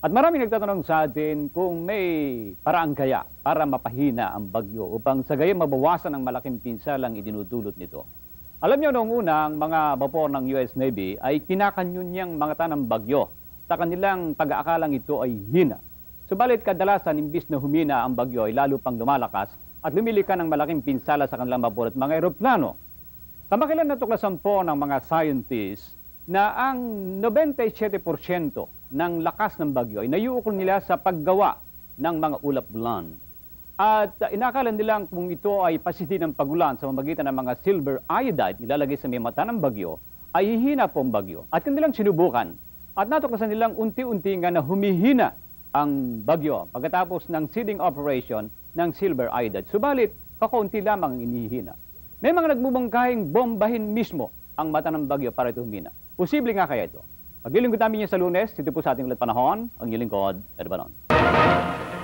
At maraming nagtatanong sa atin kung may paraan kaya para mapahina ang bagyo upang sa gayon mabawasan ang malaking pinsalang idinudulot nito. Alam niyo, noong una, ang mga vapor ng US Navy ay kinakanyunyang mga tanang bagyo sa kanilang pag-aakalang ito ay hina. Subalit kadalasan, imbis na humina ang bagyo ay lalo pang lumalakas at lumilika ng malaking pinsala sa kanilang vapor at mga eroplano. Kamakailan natuklasan po ng mga scientists na ang 97% ng lakas ng bagyo ay naiuukol nila sa paggawa ng mga ulap-ulan. At inakala nilang kung ito ay pasiti ng pagulan sa pamamagitan ng mga silver iodide nilalagay sa may mata ng bagyo, ay hihina po ang bagyo. At kanilang sinubukan. At natuklasan nilang unti-unti nga na humihina ang bagyo pagkatapos ng seeding operation ng silver iodide. Subalit, kakaunti lamang ang inihina. May mga nagmumungkahing bombahin mismo ang mata ng bagyo para ito humina. Posible nga kaya ito? Paglilingkod namin niya sa Lunes, dito po sa ating ulit panahon, ang inyong lingkod, Ed Banon.